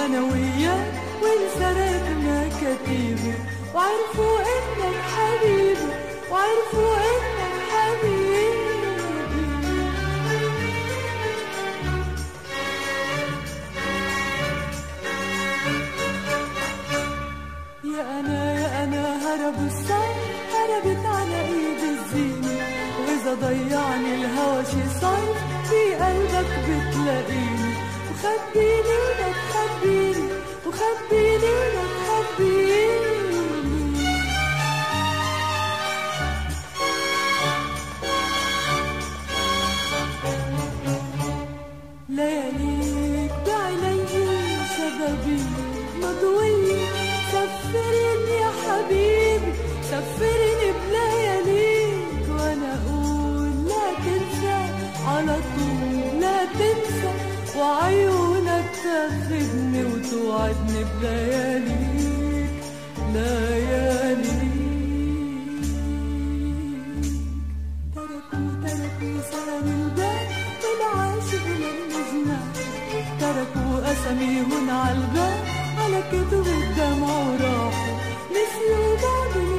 أنا وياك وانسرقنا كتيبة، وعرفوا إنك حبيبي، وعرفوا إنك حبيبي. يا أنا هربوا الصيف، هربت على إيد الزينة، وإذا ضيعني الهوى شي صيف في قلبك بتلاقيني، وخبيني لا تخبيني، وخبيني لا تخبيني. لياليك بعيني شبابي مضوية، سفرني يا حبيبي سفرني بلياليك، وانا اقول لا تنسى على طول لا تنسى، وعيونك تاخدني وتوعدني بلياليك لياليك. تركوا سلام الباب والعاشق للنجمة، تركوا أساميهن عالباب على كتب الدمع وراحوا، نسيوا بعض